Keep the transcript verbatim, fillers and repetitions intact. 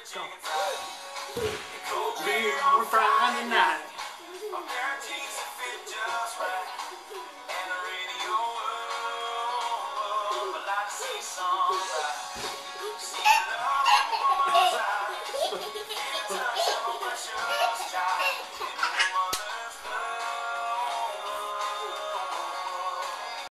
Go. Beer on a Friday night. And the radio, oh, oh, oh, I like to see sunrise.